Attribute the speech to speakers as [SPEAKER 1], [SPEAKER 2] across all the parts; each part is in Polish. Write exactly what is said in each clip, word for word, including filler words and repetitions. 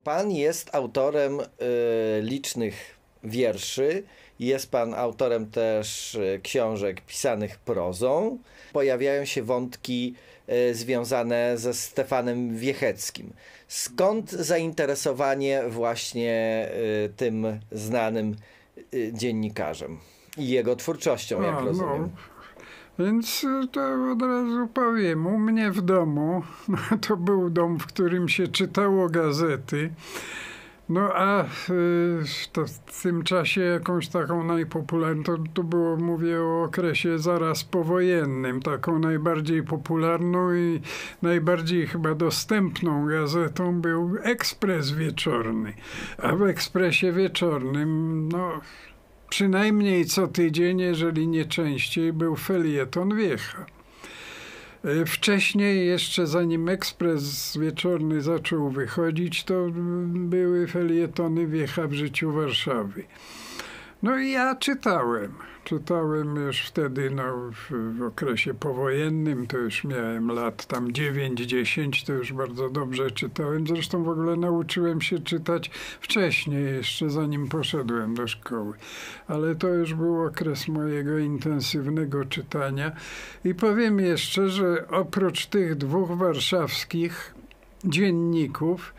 [SPEAKER 1] Pan jest autorem y, licznych wierszy, jest pan autorem też y, książek pisanych prozą. Pojawiają się wątki y, związane ze Stefanem Wiecheckim. Skąd zainteresowanie właśnie y, tym znanym y, dziennikarzem i jego twórczością, jak
[SPEAKER 2] A,
[SPEAKER 1] rozumiem?
[SPEAKER 2] No. Więc to od razu powiem, u mnie w domu, no, to był dom, w którym się czytało gazety, no a y, to w tym czasie jakąś taką najpopularną, to, to było, mówię o okresie zaraz powojennym, taką najbardziej popularną i najbardziej chyba dostępną gazetą był Ekspres Wieczorny, a w Ekspresie Wieczornym, no przynajmniej co tydzień, jeżeli nie częściej, był felieton Wiecha. Wcześniej, jeszcze zanim Ekspres Wieczorny zaczął wychodzić, to były felietony Wiecha w życiu Warszawy. No i ja czytałem. Czytałem już wtedy, no, w, w okresie powojennym, to już miałem lat tam dziewięć dziesięć, to już bardzo dobrze czytałem. Zresztą w ogóle nauczyłem się czytać wcześniej, jeszcze zanim poszedłem do szkoły. Ale to już był okres mojego intensywnego czytania. I powiem jeszcze, że oprócz tych dwóch warszawskich dzienników,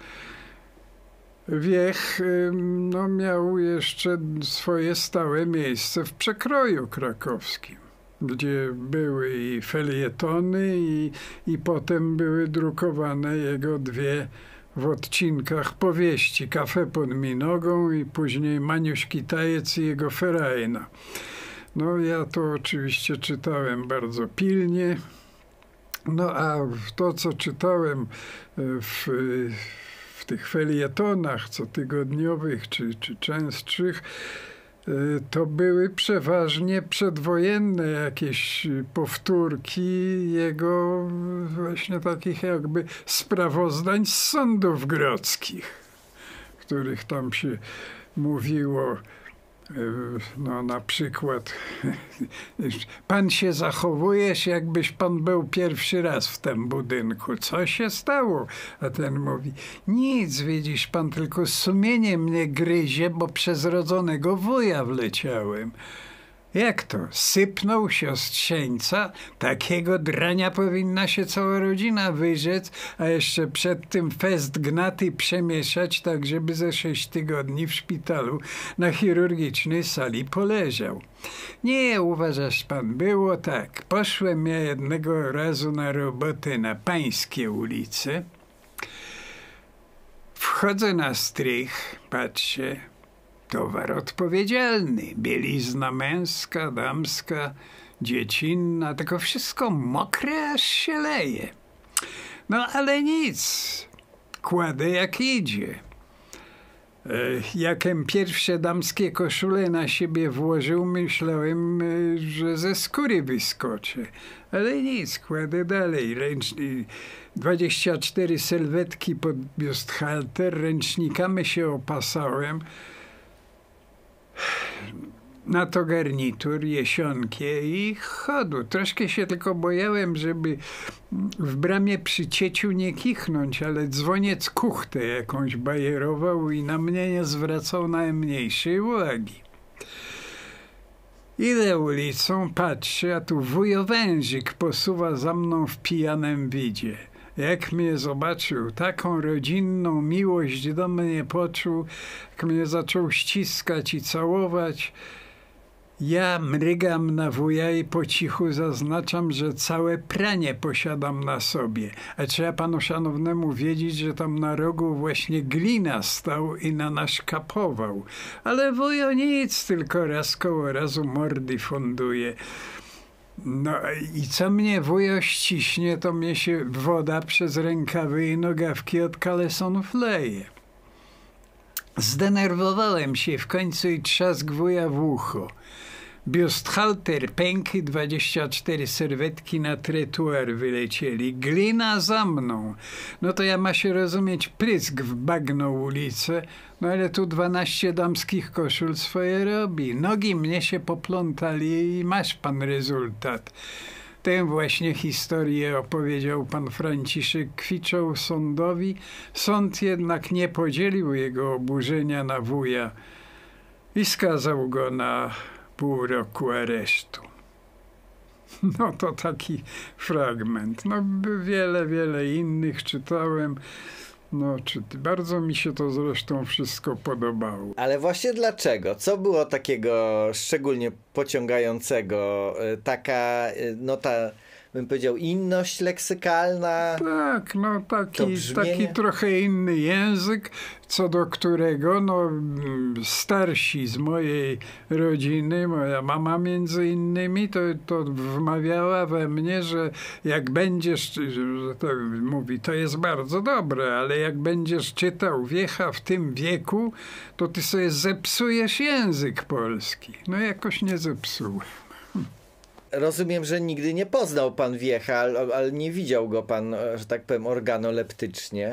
[SPEAKER 2] Wiech no, miał jeszcze swoje stałe miejsce w Przekroju Krakowskim, gdzie były i felietony i, i potem były drukowane jego dwie w odcinkach powieści Kafe pod Minogą i później Maniuś Kitajec i jego Ferajna. No ja to oczywiście czytałem bardzo pilnie, no a to, co czytałem w w tych felietonach cotygodniowych czy, czy częstszych, to były przeważnie przedwojenne jakieś powtórki jego właśnie takich jakby sprawozdań z sądów grodzkich, w których tam się mówiło, no na przykład, pan się zachowujesz, jakbyś pan był pierwszy raz w tym budynku. Co się stało? A ten mówi, nic, widzisz pan, tylko sumienie mnie gryzie, bo przez rodzonego wuja wleciałem. Jak to? Sypnął siostrzeńca? Takiego drania powinna się cała rodzina wyrzec, a jeszcze przed tym fest gnaty przemieszać, tak żeby ze sześć tygodni w szpitalu na chirurgicznej sali poleżał. Nie, uważasz pan, było tak. Poszłem ja jednego razu na robotę na Pańskie ulice. Wchodzę na strych, patrzę. Towar odpowiedzialny, bielizna męska, damska, dziecinna, tylko wszystko mokre, aż się leje. No ale nic, kładę jak idzie. E, jakem pierwsze damskie koszule na siebie włożył, myślałem, e, że ze skóry wyskoczę. Ale nic, kładę dalej. Ręczny, dwadzieścia cztery sylwetki pod biusthalter, ręcznikami się opasałem. Na to garnitur, jesionkie i chodu. Troszkę się tylko bojałem, żeby w bramie przy cieciu nie kichnąć, ale dzwoniec kuchtę jakąś bajerował i na mnie nie zwracał najmniejszej uwagi. Idę ulicą, patrzę, a tu wujo Wężyk posuwa za mną w pijanem widzie. Jak mnie zobaczył, taką rodzinną miłość do mnie poczuł, jak mnie zaczął ściskać i całować. Ja mrygam na wuja i po cichu zaznaczam, że całe pranie posiadam na sobie. A trzeba panu szanownemu wiedzieć, że tam na rogu właśnie glina stał i na nas kapował. Ale wujo nic, tylko raz koło razu mordy funduje. No i co mnie wujo ściśnie, to mnie się woda przez rękawy i nogawki od kalesonów leje. Zdenerwowałem się w końcu i trzask wuja w ucho. Biusthalter pękł, dwadzieścia cztery serwetki na tretuar wylecieli. Glina za mną. No to ja ma się rozumieć prysk w bagną ulicę, no ale tu dwanaście damskich koszul swoje robi. Nogi mnie się poplątali i masz pan rezultat. Tę właśnie historię opowiedział pan Franciszek Kwiczoł sądowi. Sąd jednak nie podzielił jego oburzenia na wuja i skazał go na pół roku aresztu. No to taki fragment. No wiele, wiele innych czytałem. No, czy, bardzo mi się to zresztą wszystko podobało.
[SPEAKER 1] Ale właśnie dlaczego? Co było takiego szczególnie pociągającego? Taka, no ta, bym powiedział, inność leksykalna?
[SPEAKER 2] Tak, no taki, taki trochę inny język, co do którego no, starsi z mojej rodziny, moja mama między innymi, to, to wmawiała we mnie, że jak będziesz, że to mówi, to jest bardzo dobre, ale jak będziesz czytał Wiecha w tym wieku, to ty sobie zepsujesz język polski. No jakoś nie zepsułem.
[SPEAKER 1] Rozumiem, że nigdy nie poznał pan Wiecha, ale, ale nie widział go pan, że tak powiem, organoleptycznie.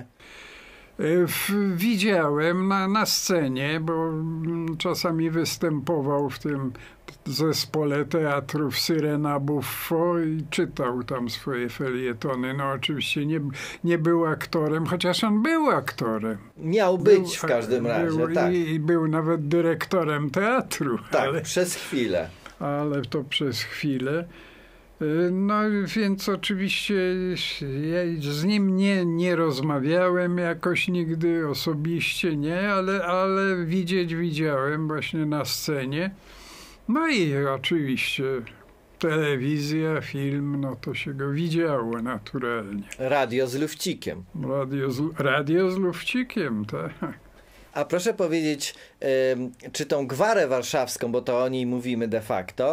[SPEAKER 2] Widziałem na, na scenie, bo czasami występował w tym zespole teatrów Syrena Buffo i czytał tam swoje felietony. No oczywiście nie, nie był aktorem, chociaż on był aktorem.
[SPEAKER 1] Miał być
[SPEAKER 2] był,
[SPEAKER 1] w każdym razie,
[SPEAKER 2] był,
[SPEAKER 1] tak.
[SPEAKER 2] I, I był nawet dyrektorem teatru.
[SPEAKER 1] Tak,
[SPEAKER 2] ale,
[SPEAKER 1] przez chwilę.
[SPEAKER 2] Ale to przez chwilę. No więc oczywiście ja z nim nie, nie rozmawiałem jakoś nigdy osobiście, nie, ale, ale widzieć widziałem właśnie na scenie. No i oczywiście telewizja, film, no to się go widziało naturalnie.
[SPEAKER 1] Radio z lufcikiem.
[SPEAKER 2] Radio z, radio z lufcikiem, tak.
[SPEAKER 1] A proszę powiedzieć, czy tą gwarę warszawską, bo to o niej mówimy de facto,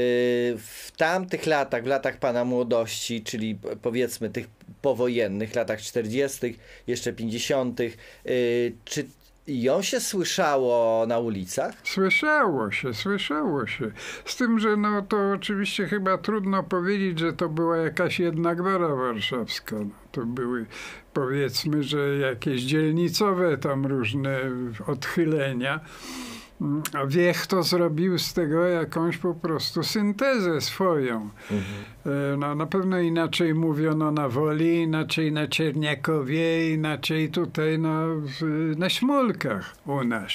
[SPEAKER 1] w tamtych latach, w latach pana młodości, czyli powiedzmy tych powojennych, latach czterdziestych, jeszcze pięćdziesiątych, czy ją się słyszało na ulicach?
[SPEAKER 2] Słyszało się, słyszało się. Z tym, że no to oczywiście chyba trudno powiedzieć, że to była jakaś jedna gwara warszawska. No, to były, powiedzmy, że jakieś dzielnicowe tam różne odchylenia. A Wiech to zrobił z tego jakąś po prostu syntezę swoją. Mhm. No, na pewno inaczej mówiono na Woli, inaczej na Czerniakowie, inaczej tutaj no, na Śmulkach u nas.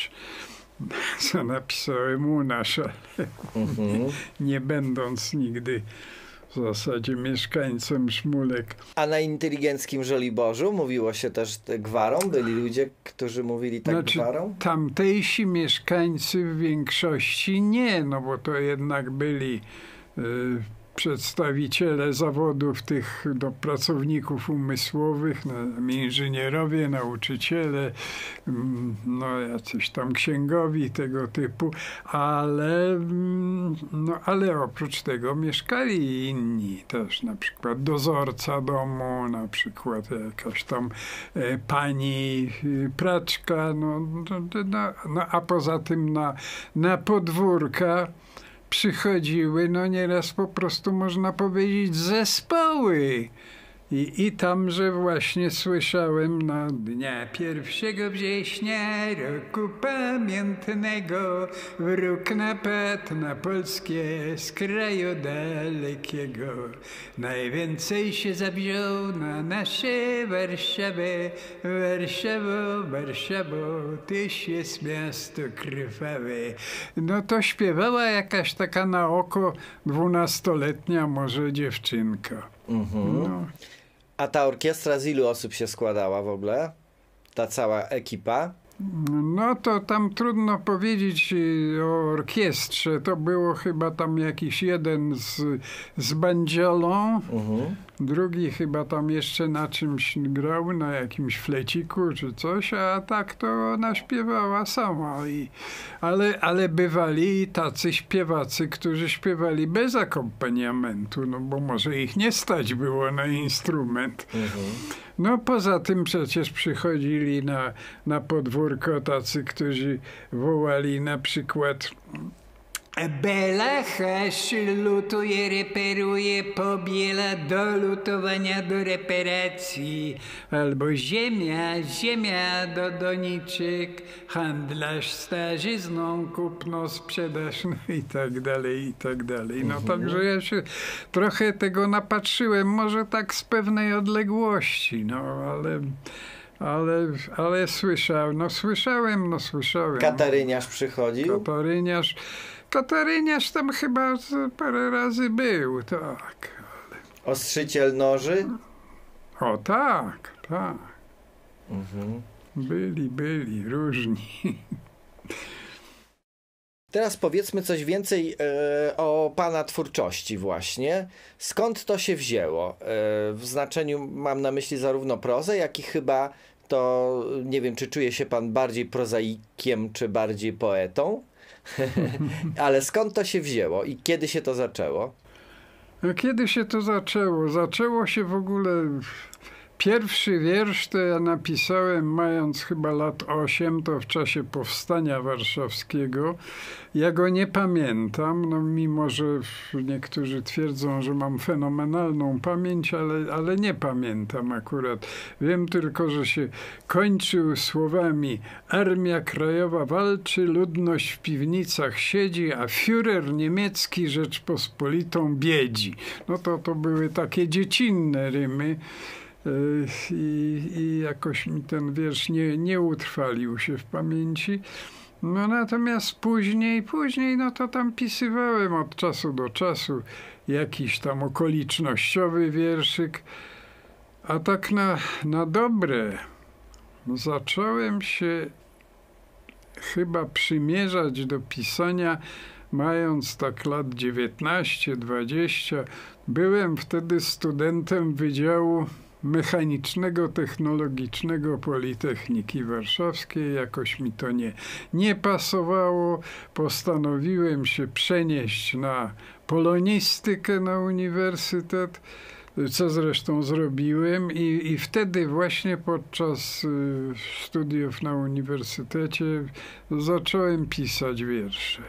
[SPEAKER 2] Co napisałem u nas, ale mhm. nie będąc nigdy w zasadzie mieszkańcem Szmulek.
[SPEAKER 1] A na inteligenckim Żoliborzu mówiło się też gwarą? Byli ludzie, którzy mówili tak
[SPEAKER 2] znaczy,
[SPEAKER 1] gwarą?
[SPEAKER 2] Tamtejsi mieszkańcy w większości nie, no bo to jednak byli y, przedstawiciele zawodów tych do pracowników umysłowych, no, inżynierowie, nauczyciele, no jacyś tam księgowi tego typu, ale, no, ale oprócz tego mieszkali inni też, na przykład dozorca domu, na przykład jakaś tam e, pani praczka, no, no, no a poza tym na, na podwórka przychodziły, no nieraz po prostu można powiedzieć zespoły. I, I tam, że właśnie słyszałem na dnia pierwszego września roku pamiętnego wróg napadł na polskie z kraju dalekiego. Najwięcej się zawziął na nasze Warszawę. Warszawo, Warszawo, tyś jest miasto krwawe. No to śpiewała jakaś taka na oko dwunastoletnia może dziewczynka.
[SPEAKER 1] Mhm. No. A ta orkiestra z ilu osób się składała w ogóle? Ta cała ekipa?
[SPEAKER 2] No to tam trudno powiedzieć o orkiestrze. To było chyba tam jakiś jeden z, z bandziolą, uh-huh. drugi chyba tam jeszcze na czymś grał, na jakimś fleciku czy coś, a tak to ona śpiewała sama. I, ale, ale bywali tacy śpiewacy, którzy śpiewali bez akompaniamentu, no bo może ich nie stać było na instrument. Uh-huh. No poza tym przecież przychodzili na, na podwórko tacy, którzy wołali na przykład Bela hasz lutuje, reperuje, pobiela do lutowania, do reparacji. Albo ziemia, ziemia do doniczek, handlarz starzyzną, kupno, sprzedaż, no i tak dalej, i tak dalej. No
[SPEAKER 1] Mhm.
[SPEAKER 2] także ja się trochę tego napatrzyłem, może tak z pewnej odległości, no ale... Ale, ale słyszałem, no słyszałem, no słyszałem.
[SPEAKER 1] Kataryniarz przychodził?
[SPEAKER 2] Kataryniarz, Kataryniarz tam chyba z- parę razy był, tak.
[SPEAKER 1] Ostrzyciel noży?
[SPEAKER 2] O tak, tak.
[SPEAKER 1] Mhm.
[SPEAKER 2] Byli, byli, różni.
[SPEAKER 1] Teraz powiedzmy coś więcej e, o pana twórczości właśnie. Skąd to się wzięło? E, w znaczeniu mam na myśli zarówno prozę, jak i chyba to, nie wiem, czy czuje się pan bardziej prozaikiem, czy bardziej poetą? Ale skąd to się wzięło i kiedy się to zaczęło?
[SPEAKER 2] A kiedy się to zaczęło? Zaczęło się w ogóle... Pierwszy wiersz to ja napisałem mając chyba lat osiem, to w czasie Powstania Warszawskiego. Ja go nie pamiętam, no mimo że niektórzy twierdzą, że mam fenomenalną pamięć, ale, ale nie pamiętam akurat. Wiem tylko, że się kończył słowami: Armia Krajowa walczy, ludność w piwnicach siedzi, a Führer niemiecki Rzeczpospolitą biedzi. No to to były takie dziecinne rymy. I, I jakoś mi ten wiersz nie, nie utrwalił się w pamięci. No natomiast później, później no to tam pisywałem od czasu do czasu jakiś tam okolicznościowy wierszyk. A tak na, na dobre zacząłem się chyba przymierzać do pisania mając tak lat dziewiętnaście dwadzieścia. Byłem wtedy studentem Wydziału Mechanicznego, Technologicznego Politechniki Warszawskiej. Jakoś mi to nie, nie pasowało. Postanowiłem się przenieść na polonistykę na uniwersytet, co zresztą zrobiłem i, i wtedy właśnie podczas y, studiów na uniwersytecie zacząłem pisać wiersze.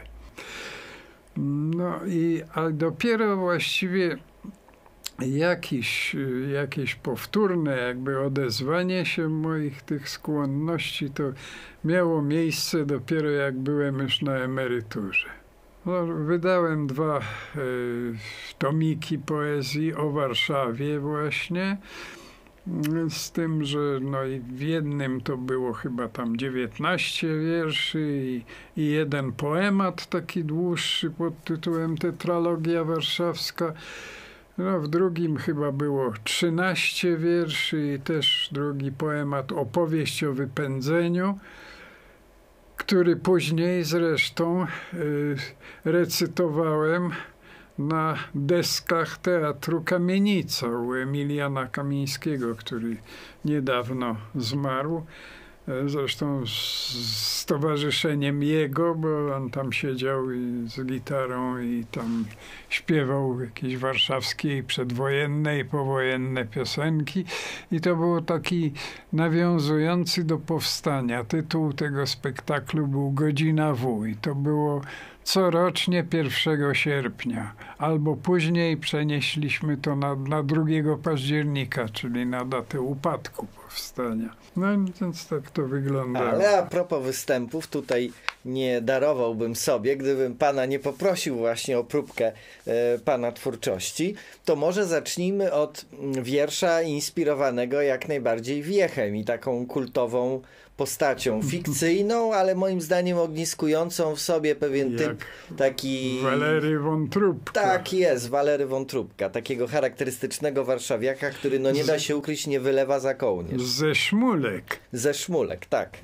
[SPEAKER 2] No i a dopiero właściwie Jakiś, jakieś powtórne jakby odezwanie się moich tych skłonności to miało miejsce dopiero jak byłem już na emeryturze. No, wydałem dwa y, tomiki poezji o Warszawie właśnie, z tym, że no i w jednym to było chyba tam dziewiętnaście wierszy i, i jeden poemat taki dłuższy pod tytułem Tetralogia Warszawska. No, w drugim chyba było trzynaście wierszy i też drugi poemat Opowieść o wypędzeniu, który później zresztą y, recytowałem na deskach Teatru Kamienica u Emiliana Kamińskiego, który niedawno zmarł. Zresztą z, z towarzyszeniem jego, bo on tam siedział i z gitarą i tam śpiewał jakieś warszawskie i przedwojenne i powojenne piosenki. I to był taki nawiązujący do powstania. Tytuł tego spektaklu był Godzina W i to było corocznie pierwszego sierpnia, albo później przenieśliśmy to na, na drugiego października, czyli na datę upadku powstania. No więc tak to wyglądało.
[SPEAKER 1] Ale a propos występów, tutaj nie darowałbym sobie, gdybym pana nie poprosił właśnie o próbkę e, pana twórczości, to może zacznijmy od wiersza inspirowanego jak najbardziej Wiechem i taką kultową postacią fikcyjną, ale moim zdaniem ogniskującą w sobie pewien
[SPEAKER 2] Jak
[SPEAKER 1] typ taki...
[SPEAKER 2] Walery Wątróbka.
[SPEAKER 1] Tak jest, Walery Wątróbka, takiego charakterystycznego warszawiaka, który no nie da się ukryć, nie wylewa za kołnierz.
[SPEAKER 2] Ze Szmulek.
[SPEAKER 1] Ze Szmulek, tak.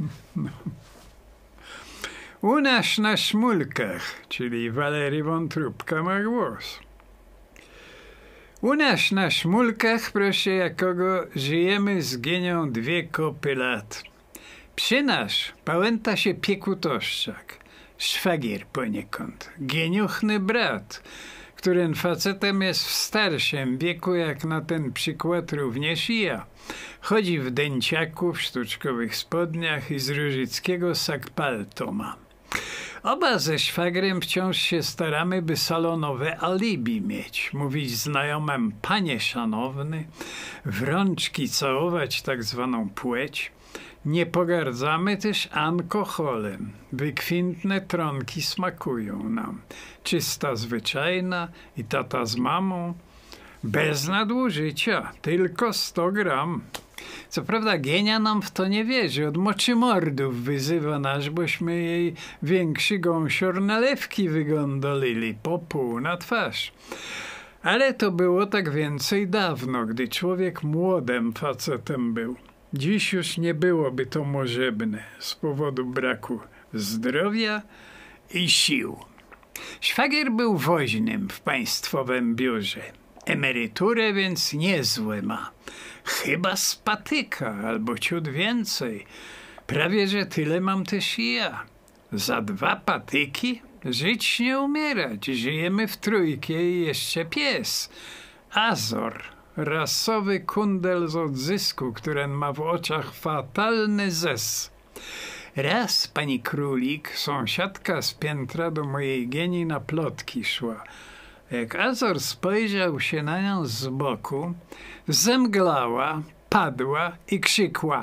[SPEAKER 2] U nas na Szmulkach, czyli Walery Wątróbka ma głos. U nas na Szmulkach, proszę jakogo, żyjemy z Gienią dwie kopy lat. Przy nasz pałęta się piekutoszczak, szwagier poniekąd, gieniuchny brat, którym facetem jest w starszym wieku, jak na ten przykład również i ja. Chodzi w dęciaku, w sztuczkowych spodniach i z Różyckiego sak palto ma. Oba ze szwagrem wciąż się staramy, by salonowe alibi mieć. Mówić znajomym panie szanowny, w rączki całować tak zwaną płeć. Nie pogardzamy też alkoholem. Wykwintne tronki smakują nam. Czysta, zwyczajna i tata z mamą. Bez nadużycia, tylko sto gram. Co prawda Gienia nam w to nie wierzy. Od moczymordów wyzywa nas, bośmy jej większy gąsior nalewki wygondolili po pół na twarz. Ale to było tak więcej dawno, gdy człowiek młodym facetem był. Dziś już nie byłoby to możebne z powodu braku zdrowia i sił. Szwagier był woźnym w państwowym biurze. Emeryturę więc niezłe ma. Chyba z patyka, albo ciut więcej. Prawie, że tyle mam też i ja. Za dwa patyki żyć nie umierać. Żyjemy w trójkie i jeszcze pies. Azor, rasowy kundel z odzysku, który ma w oczach fatalny zes. Raz pani Królik, sąsiadka z piętra, do mojej Gieni na plotki szła. Jak Azor spojrzał się na nią z boku, zemglała, padła i krzykła: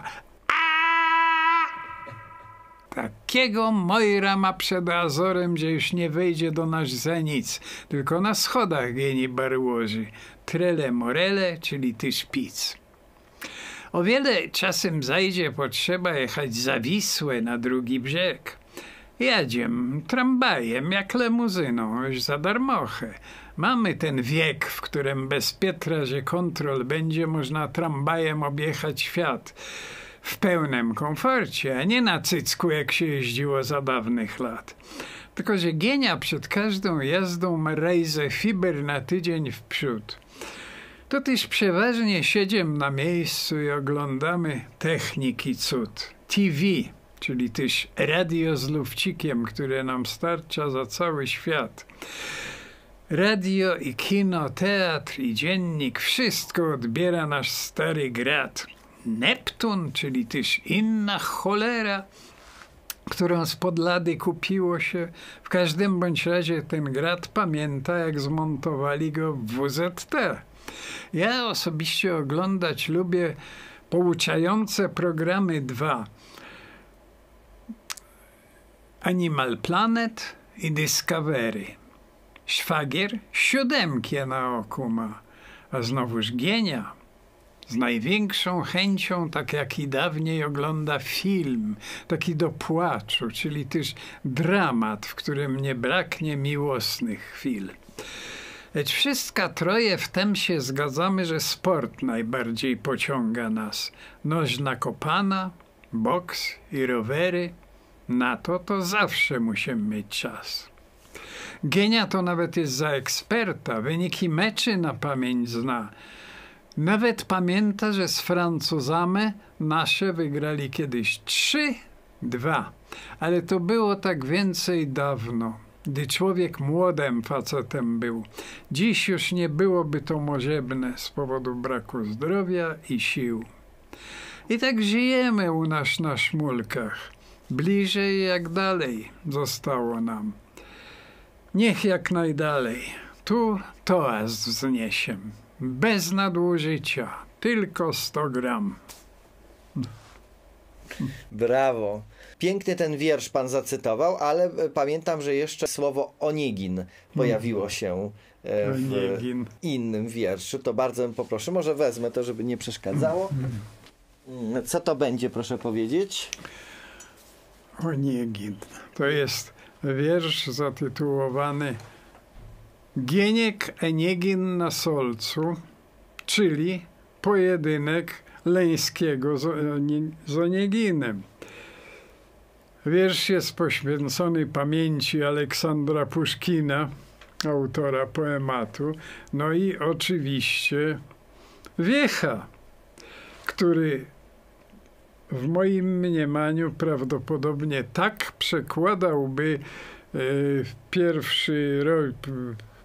[SPEAKER 2] takiego Mojra ma przed Azorem, że już nie wejdzie do nas za nic, tylko na schodach Gieni barłoży. Trele morele, czyli ty szpic. O wiele czasem zajdzie potrzeba jechać za Wisłę na drugi brzeg. Jadziem tramwajem jak lemuzyną, już za darmochę. Mamy ten wiek, w którym bez Pietra, że kontrol będzie można tramwajem objechać świat w pełnym komforcie, a nie na cycku, jak się jeździło za dawnych lat. Tylko że Gienia przed każdą jazdą ma rejzę fiber na tydzień w przód. To też przeważnie siedzimy na miejscu i oglądamy techniki cud. T V, czyli też radio z lufcikiem, które nam starcza za cały świat. Radio i kino, teatr i dziennik, wszystko odbiera nasz stary grad. Neptun, czyli też inna cholera, którą spod lady kupiło się. W każdym bądź razie ten grad pamięta, jak zmontowali go w W Z T. Ja osobiście oglądać lubię pouczające programy dwa. Animal Planet i Discovery. Szwagier siódemkę na oku ma, a znowuż Gienia z największą chęcią, tak jak i dawniej, ogląda film, taki do płaczu, czyli też dramat, w którym nie braknie miłosnych chwil. Lecz wszystka troje w tem się zgadzamy, że sport najbardziej pociąga nas. Nożna kopana, boks i rowery. Na to to zawsze musimy mieć czas. Gienia to nawet jest za eksperta, wyniki meczy na pamięć zna. Nawet pamięta, że z Francuzami nasze wygrali kiedyś trzy dwa. Ale to było tak więcej dawno, gdy człowiek młodym facetem był. Dziś już nie byłoby to możebne z powodu braku zdrowia i sił. I tak żyjemy u nas na szmulkach. Bliżej jak dalej zostało nam. Niech jak najdalej. Tu toast wzniesiem. Bez nadużycia. Tylko sto gram.
[SPEAKER 1] Brawo. Piękny ten wiersz pan zacytował, ale pamiętam, że jeszcze słowo Onegin pojawiło się w
[SPEAKER 2] Onegin.
[SPEAKER 1] innym wierszu. To bardzo bym poproszę. Może wezmę to, żeby nie przeszkadzało. Co to będzie, proszę powiedzieć?
[SPEAKER 2] Onegin. To jest wiersz zatytułowany Gieniek Onegin na Solcu, czyli pojedynek Leńskiego z Oneginem. Wiersz jest poświęcony pamięci Aleksandra Puszkina, autora poematu, no i oczywiście Wiecha, który w moim mniemaniu prawdopodobnie tak przekładałby e, pierwszy rok,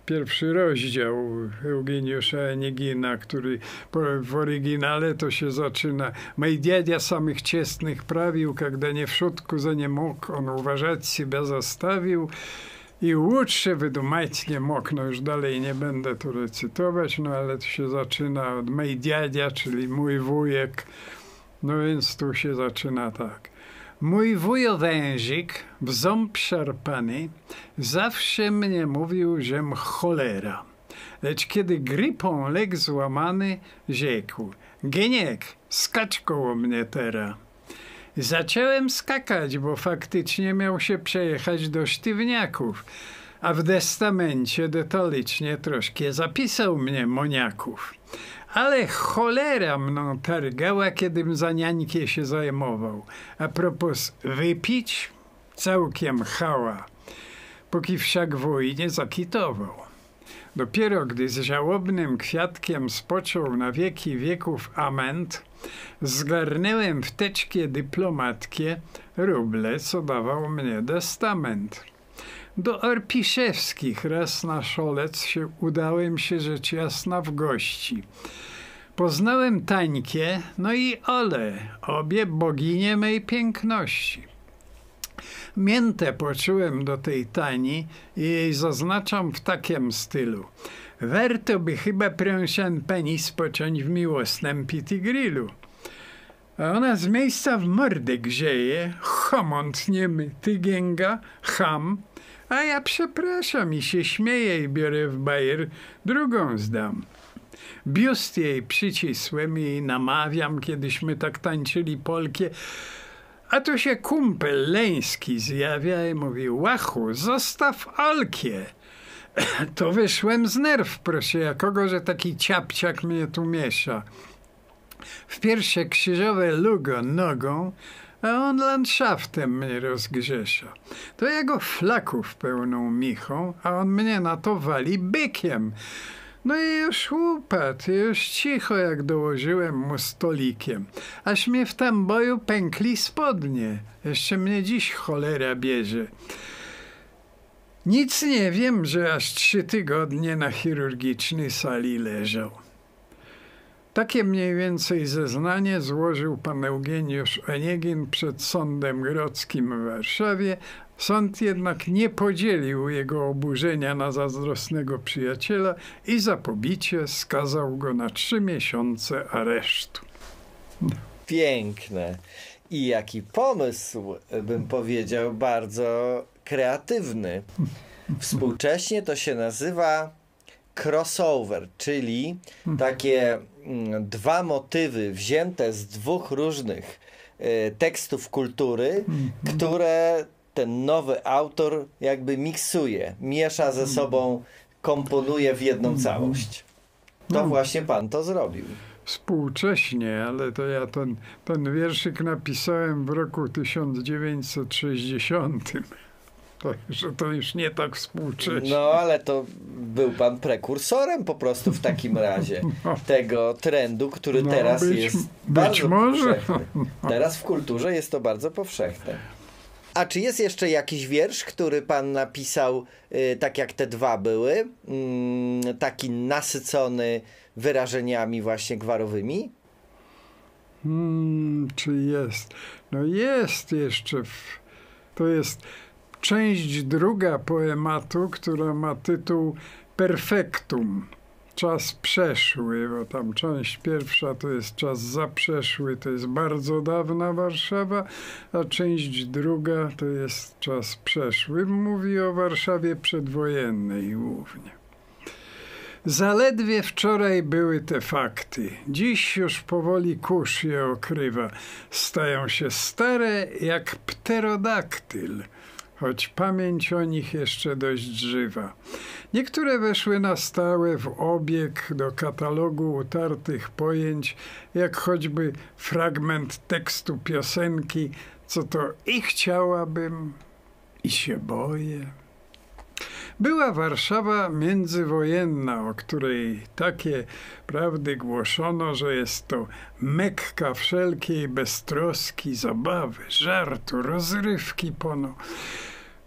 [SPEAKER 2] pierwszy rozdział Eugeniusza Onegina, który w oryginale to się zaczyna. Мой дядя самых честных правил, когда не в шутку за не мог, он уважать себя заставил. I łódź wydumać nie mógł, no już dalej nie będę tu recytować, no ale to się zaczyna od mej dziadzia, czyli mój wujek, no więc tu się zaczyna tak. Mój wujo wężyk, w ząb szarpany, zawsze mnie mówił, żem cholera. Lecz kiedy grypą legł złamany, rzekł, Geniek, skacz koło mnie teraz. Zacząłem skakać, bo faktycznie miał się przejechać do Sztywniaków, a w testamencie detalicznie troszkę zapisał mnie moniaków. Ale cholera mną targała, kiedym za niańkę się zajmował. A propos wypić, całkiem chała, póki wszak wojnie zakitował. Dopiero gdy z żałobnym kwiatkiem spoczął na wieki wieków ament, zgarnęłem w teczkie dyplomatkie ruble, co dawał mnie testament. Do Orpiszewskich raz na szolec się udałem się rzecz jasna w gości. Poznałem Tańkę, no i Ole, obie boginie mej piękności. Miętę poczułem do tej Tani i jej zaznaczam w takim stylu. Warto by chyba pręsian pani spocząć w miłosnym pitigrillu. A ona z miejsca w mordę grzeje, chomont niemy, ty gęga, cham, a ja przepraszam i się śmieję i biorę w bajer, drugą zdam. Biust jej przycisłem i namawiam, kiedyśmy tak tańczyli polkie, a tu się kumpel Leński zjawia i mówi, łachu, zostaw Olkie. To wyszłem z nerw, proszę jakogo, że taki ciapciak mnie tu miesza. W pierwsze krzyżowe lugo nogą, a on landszaftem mnie rozgrzesza. To jego flaków pełną michą, a on mnie na to wali bykiem. No i już upadł, już cicho, jak dołożyłem mu stolikiem. Aż mnie w tam boju pękli spodnie. Jeszcze mnie dziś cholera bierze. Nic nie wiem, że aż trzy tygodnie na chirurgicznej sali leżał. Takie mniej więcej zeznanie złożył pan Eugeniusz Onegin przed Sądem Grodzkim w Warszawie. Sąd jednak nie podzielił jego oburzenia na zazdrosnego przyjaciela i za pobicie skazał go na trzy miesiące aresztu.
[SPEAKER 1] Piękne. I jaki pomysł, bym powiedział, bardzo kreatywny. Współcześnie to się nazywa crossover, czyli takie mm, dwa motywy wzięte z dwóch różnych y, tekstów kultury, które ten nowy autor jakby miksuje, miesza ze sobą, komponuje w jedną całość. To
[SPEAKER 2] No.
[SPEAKER 1] właśnie pan to zrobił.
[SPEAKER 2] Współcześnie, ale to ja ten, ten wierszyk napisałem w roku tysiąc dziewięćset sześćdziesiątym. To, że to już nie tak współcześnie.
[SPEAKER 1] No, ale to był pan prekursorem po prostu w takim razie
[SPEAKER 2] No.
[SPEAKER 1] tego trendu, który
[SPEAKER 2] No,
[SPEAKER 1] teraz
[SPEAKER 2] być-
[SPEAKER 1] jest
[SPEAKER 2] być
[SPEAKER 1] bardzo
[SPEAKER 2] może.
[SPEAKER 1] powszechny. Teraz w kulturze jest to bardzo powszechne. A czy jest jeszcze jakiś wiersz, który pan napisał, y, tak jak te dwa były, y, taki nasycony wyrażeniami właśnie gwarowymi?
[SPEAKER 2] Hmm, czy jest? No jest jeszcze. W, to jest część druga poematu, która ma tytuł Perfektum. Czas przeszły, bo tam część pierwsza to jest czas zaprzeszły, to jest bardzo dawna Warszawa, a część druga to jest czas przeszły. Mówi o Warszawie przedwojennej głównie. Zaledwie wczoraj były te fakty. Dziś już powoli kurz je okrywa. Stają się stare jak pterodaktyl, choć pamięć o nich jeszcze dość żywa. Niektóre weszły na stałe w obieg do katalogu utartych pojęć, jak choćby fragment tekstu piosenki, co to i chciałabym, i się boję. Była Warszawa międzywojenna, o której takie prawdy głoszono, że jest to Mekka wszelkiej beztroski, zabawy, żartu, rozrywki pono.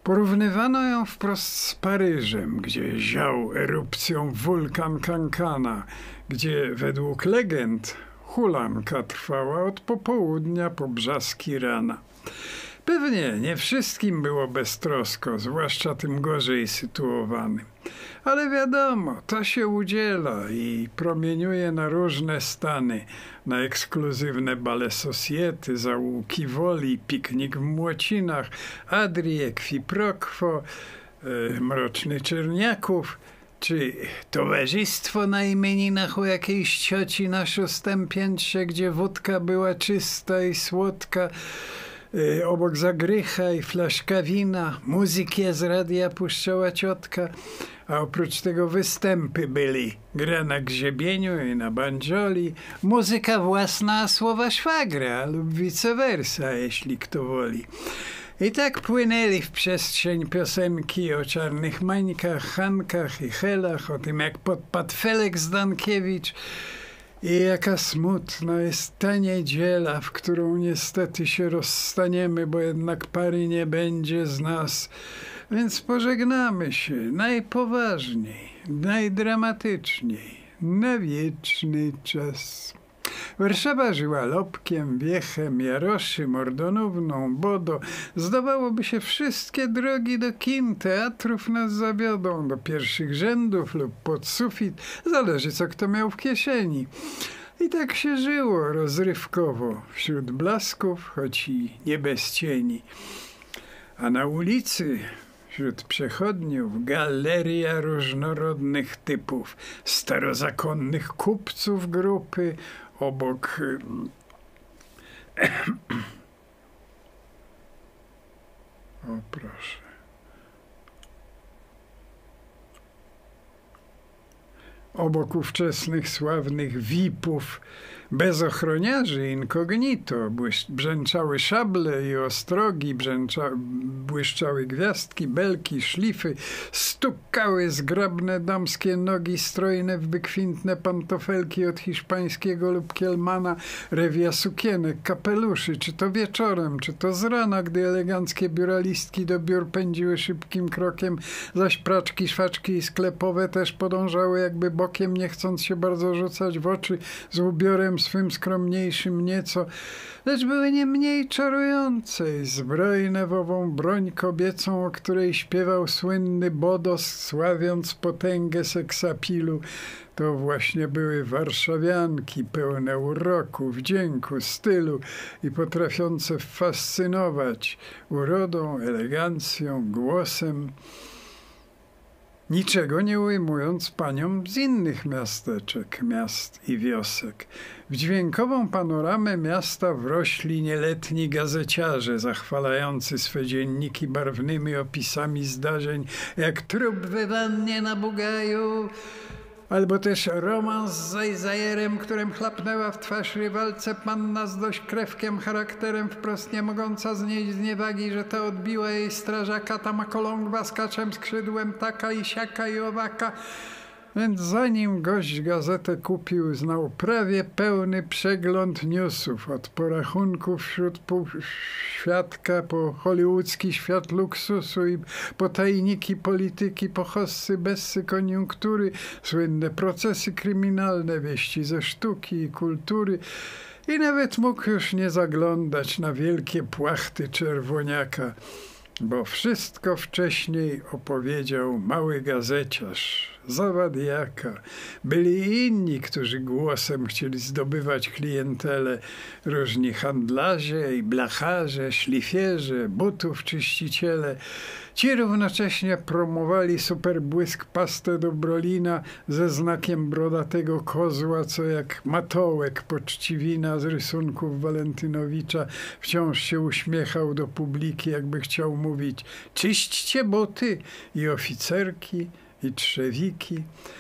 [SPEAKER 2] Porównywano ją wprost z Paryżem, gdzie ział erupcją wulkan Kankana, gdzie według legend hulanka trwała od popołudnia po brzaski rana. Pewnie nie wszystkim było beztrosko, zwłaszcza tym gorzej sytuowanym. Ale wiadomo, to się udziela i promieniuje na różne stany, na ekskluzywne bale society, zaułki woli, piknik w Młocinach, Adrie, Kwiprokwo, e, Mroczny Czerniaków, czy towarzystwo na imieninach u jakiejś cioci na szóstym piętrze, gdzie wódka była czysta i słodka, e, obok zagrycha i flaszka wina, muzykę z radia puszczała ciotka, a oprócz tego występy byli. Gra na grzebieniu i na banjoli, muzyka własna, a słowa szwagra lub vice versa, jeśli kto woli. I tak płynęli w przestrzeń piosenki o czarnych mańkach, Hankach i Helach, o tym jak podpadł Felek Zdankiewicz i jaka smutna jest ta niedziela, w którą niestety się rozstaniemy, bo jednak pary nie będzie z nas. Więc pożegnamy się najpoważniej, najdramatyczniej, na wieczny czas. Warszawa żyła Lopkiem, Wiechem, Jaroszy, Mordonówną, Bodo. Zdawałoby się, wszystkie drogi do kin, teatrów nas zawiodą, do pierwszych rzędów lub pod sufit. Zależy, co kto miał w kieszeni. I tak się żyło rozrywkowo, wśród blasków, choć i nie bez cieni. A na ulicy, wśród przechodniów, galeria różnorodnych typów, starozakonnych kupców grupy, obok o proszę obok ówczesnych sławnych V I P-ów, bez ochroniarzy, incognito, brzęczały szable i ostrogi, brzęcza, błyszczały gwiazdki, belki, szlify, stukały zgrabne damskie nogi strojne w wykwintne pantofelki od hiszpańskiego lub kielmana, rewia sukienek, kapeluszy, czy to wieczorem, czy to z rana, gdy eleganckie biuralistki do biur pędziły szybkim krokiem, zaś praczki, szwaczki i sklepowe też podążały jakby bokiem, nie chcąc się bardzo rzucać w oczy z ubiorem swym skromniejszym nieco, lecz były nie mniej czarujące i zbrojne w ową broń kobiecą, o której śpiewał słynny Bodos, sławiąc potęgę seksapilu. To właśnie były warszawianki pełne uroku, wdzięku, stylu i potrafiące fascynować urodą, elegancją, głosem, niczego nie ujmując paniom z innych miasteczek, miast i wiosek. W dźwiękową panoramę miasta wrośli nieletni gazeciarze, zachwalający swe dzienniki barwnymi opisami zdarzeń, jak trup we wannie na Bugaju, albo też romans z Zajzajerem, którym chlapnęła w twarz rywalce panna z dość krewkiem charakterem, wprost nie mogąca znieść zniewagi, że ta odbiła jej strażaka, ta ma kolągwa z kaczem skrzydłem, taka i siaka i owaka. Więc zanim gość gazetę kupił, znał prawie pełny przegląd newsów, od porachunków wśród półświadka po hollywoodzki świat luksusu i po tajniki polityki, po hossy, bessy koniunktury, słynne procesy kryminalne, wieści ze sztuki i kultury. I nawet mógł już nie zaglądać na wielkie płachty czerwoniaka, bo wszystko wcześniej opowiedział mały gazeciarz, Zawadiaka. Byli i inni, którzy głosem chcieli zdobywać klientelę, różni handlarze i blacharze, szlifierze, butów czyściciele. Ci równocześnie promowali superbłysk pastę do brolina ze znakiem brodatego kozła, co jak matołek poczciwina z rysunków Walentynowicza wciąż się uśmiechał do publiki, jakby chciał mówić: czyśćcie buty, i oficerki, i trzewiki.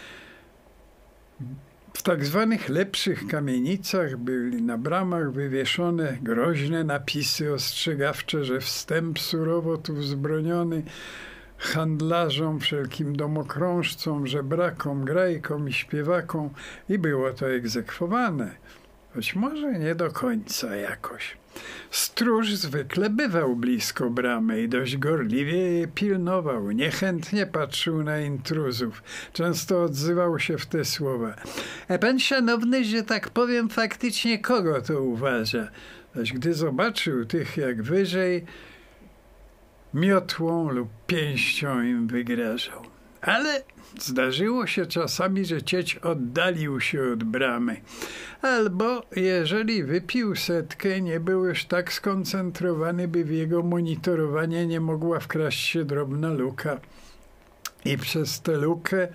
[SPEAKER 2] W tak zwanych lepszych kamienicach byli na bramach wywieszone groźne napisy ostrzegawcze, że wstęp surowo tu wzbroniony handlarzom, wszelkim domokrążcom, żebrakom, grajkom i śpiewakom, i było to egzekwowane. choć może nie do końca jakoś. Stróż zwykle bywał blisko bramy i dość gorliwie je pilnował. Niechętnie patrzył na intruzów. Często odzywał się w te słowa: a pan szanowny, że tak powiem, faktycznie kogo to uważa? Zaś gdy zobaczył tych jak wyżej, miotłą lub pięścią im wygrażał. Ale zdarzyło się czasami, że cieć oddalił się od bramy. Albo jeżeli wypił setkę, nie był już tak skoncentrowany, by w jego monitorowanie nie mogła wkraść się drobna luka. I przez tę lukę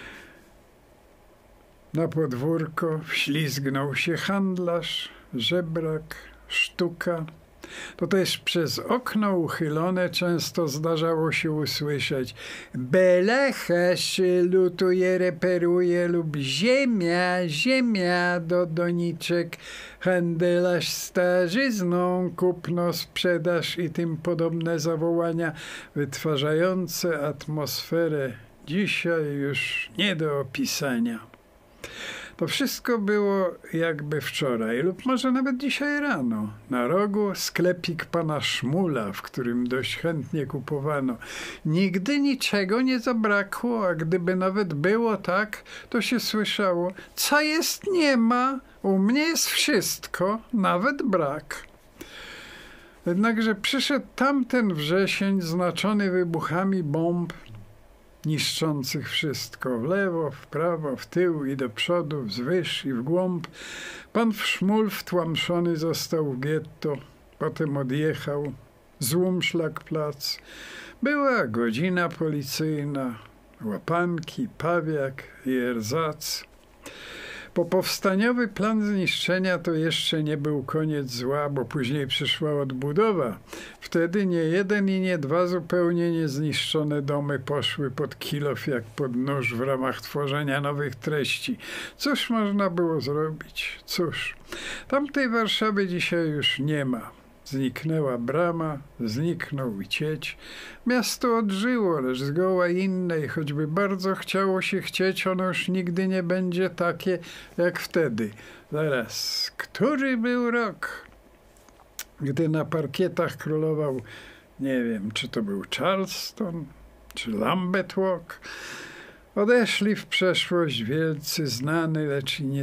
[SPEAKER 2] na podwórko wślizgnął się handlarz, żebrak, sztuka. To też przez okno uchylone często zdarzało się usłyszeć: belacha się lutuje, reperuje lub ziemia, ziemia do doniczek, handlarz starzyzną, kupno, sprzedaż i tym podobne zawołania wytwarzające atmosferę dzisiaj już nie do opisania. To wszystko było jakby wczoraj, lub może nawet dzisiaj rano. Na rogu sklepik pana Szmula, w którym dość chętnie kupowano. Nigdy niczego nie zabrakło, a gdyby nawet było tak, to się słyszało: co jest, nie ma, u mnie jest wszystko, nawet brak. Jednakże przyszedł tamten wrzesień znaczony wybuchami bomb, niszczących wszystko, w lewo, w prawo, w tył i do przodu, wzwyż i w głąb. Pan Szmul wtłamszony został w getto, potem odjechał, złum szlak plac. Była godzina policyjna, łapanki, pawiak i erzac. Po powstaniowy plan zniszczenia to jeszcze nie był koniec zła, bo później przyszła odbudowa. Wtedy nie jeden i nie dwa zupełnie niezniszczone domy poszły pod kilof jak pod nóż w ramach tworzenia nowych treści. Cóż można było zrobić? Cóż, tamtej Warszawy dzisiaj już nie ma. Zniknęła brama, zniknął i cieć. Miasto odżyło, lecz zgoła inne i choćby bardzo chciało się chcieć, ono już nigdy nie będzie takie jak wtedy. Zaraz, który był rok, gdy na parkietach królował, nie wiem, czy to był Charleston, czy Lambeth Walk. Odeszli w przeszłość wielcy, znani, lecz i nie,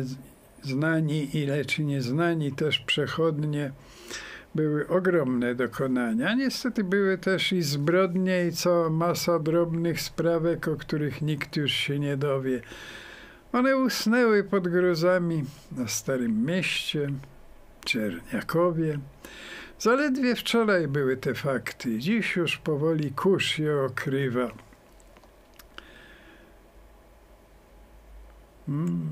[SPEAKER 2] znani i lecz i nieznani też przechodnie. Były ogromne dokonania. Niestety były też i zbrodnie, i cała masa drobnych sprawek, o których nikt już się nie dowie. One usnęły pod gruzami na Starym Mieście, Czerniakowie. Zaledwie wczoraj były te fakty. Dziś już powoli kurz je okrywa. Hmm.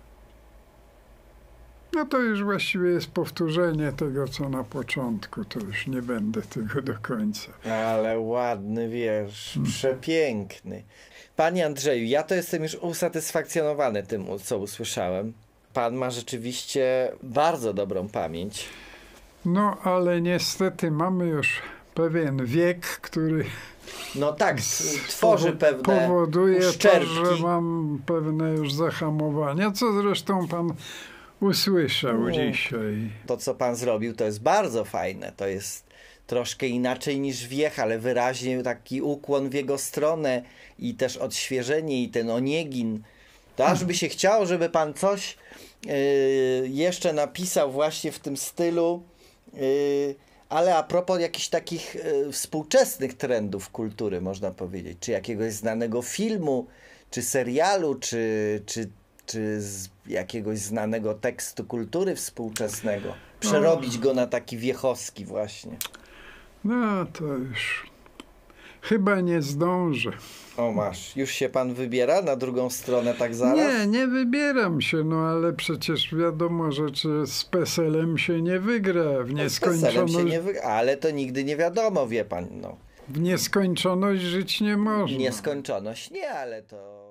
[SPEAKER 2] No to już właściwie jest powtórzenie tego, co na początku. To już nie będę tego do końca.
[SPEAKER 1] Ale ładny wiersz, hmm. przepiękny. Panie Andrzeju, ja to jestem już usatysfakcjonowany tym, co usłyszałem. Pan ma rzeczywiście bardzo dobrą pamięć.
[SPEAKER 2] No, ale niestety mamy już pewien wiek, który...
[SPEAKER 1] No tak, tworzy pewne
[SPEAKER 2] powoduje
[SPEAKER 1] uszczerbki.
[SPEAKER 2] To, że mam pewne już zahamowania, co zresztą pan usłyszał no, dzisiaj.
[SPEAKER 1] To, co pan zrobił, to jest bardzo fajne. To jest troszkę inaczej niż wiech, ale wyraźnie taki ukłon w jego stronę i też odświeżenie i ten Oniegin. To aż by się chciało, żeby pan coś yy, jeszcze napisał właśnie w tym stylu, yy, ale a propos jakichś takich yy, współczesnych trendów kultury, można powiedzieć, czy jakiegoś znanego filmu, czy serialu, czy, czy czy z jakiegoś znanego tekstu kultury współczesnego. Przerobić go na taki wiechowski właśnie.
[SPEAKER 2] No to już chyba nie zdążę.
[SPEAKER 1] O masz, już się pan wybiera na drugą stronę tak zaraz?
[SPEAKER 2] Nie, nie wybieram się, no ale przecież wiadomo, że czy z peselem się nie wygra w nieskończoność.
[SPEAKER 1] Z się nie wygra, ale to nigdy nie wiadomo, wie pan. No.
[SPEAKER 2] W nieskończoność żyć nie można.
[SPEAKER 1] Nieskończoność nie, ale to...